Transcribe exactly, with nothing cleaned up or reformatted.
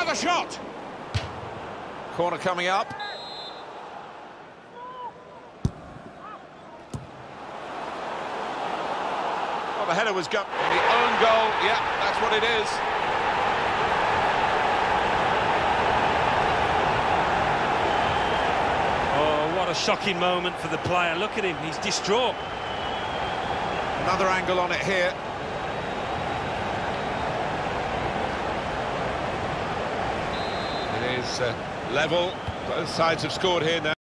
Another shot. Corner coming up. Well, the header was got the own goal. Yeah, that's what it is. Oh, what a shocking moment for the player. Look at him, he's distraught. Another angle on it here. It is uh, level. Both sides have scored here now.